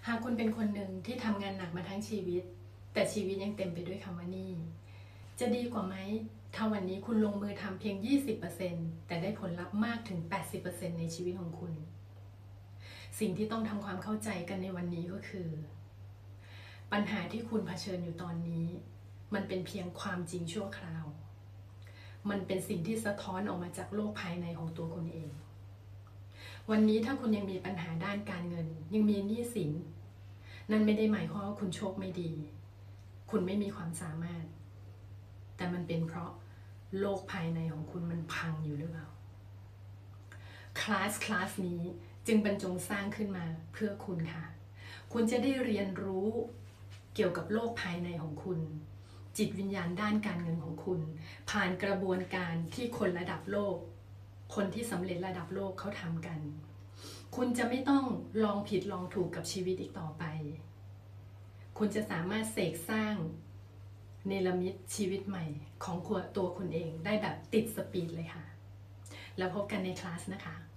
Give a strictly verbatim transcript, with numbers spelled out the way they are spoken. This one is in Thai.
หากคุณเป็นคนหนึ่งที่ทำงานหนักมาทั้งชีวิตแต่ชีวิตยังเต็มไปด้วยคำว่าหนี้จะดีกว่าไหมถ้าวันนี้คุณลงมือทำเพียง ยี่สิบเปอร์เซ็นต์ แต่ได้ผลลัพธ์มากถึง แปดสิบเปอร์เซ็นต์ ในชีวิตของคุณสิ่งที่ต้องทำความเข้าใจกันในวันนี้ก็คือปัญหาที่คุณเผชิญอยู่ตอนนี้มันเป็นเพียงความจริงชั่วคราวมันเป็นสิ่งที่สะท้อนออกมาจากโลกภายในของตัวคุณเองวันนี้ถ้าคุณยังมีปัญหาด้านการเงินยังมีหนี้สินนั่นไม่ได้หมายความว่าคุณโชคไม่ดีคุณไม่มีความสามารถแต่มันเป็นเพราะโลกภายในของคุณมันพังอยู่หรือเปล่าคลาสคลาสนี้จึงบรรจงสร้างขึ้นมาเพื่อคุณค่ะคุณจะได้เรียนรู้เกี่ยวกับโลกภายในของคุณจิตวิญญาณด้านการเงินของคุณผ่านกระบวนการที่คนระดับโลกคนที่สำเร็จระดับโลกเขาทำกันคุณจะไม่ต้องลองผิดลองถูกกับชีวิตอีกต่อไปคุณจะสามารถเสกสร้างเนรมิตชีวิตใหม่ของตัวคุณเองได้แบบติดสปีดเลยค่ะแล้วพบกันในคลาสนะคะ